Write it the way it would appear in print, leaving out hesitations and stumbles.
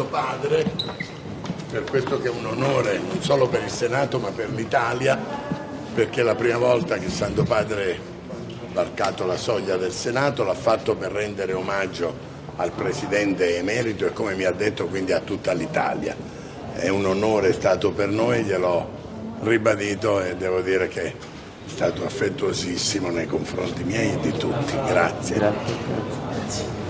Santo Padre per questo che è un onore non solo per il Senato ma per l'Italia, perché è la prima volta che Santo Padre ha varcato la soglia del Senato, l'ha fatto per rendere omaggio al Presidente emerito e, come mi ha detto, quindi a tutta l'Italia. È un onore stato per noi, gliel'ho ribadito e devo dire che è stato affettuosissimo nei confronti miei e di tutti. Grazie. Grazie.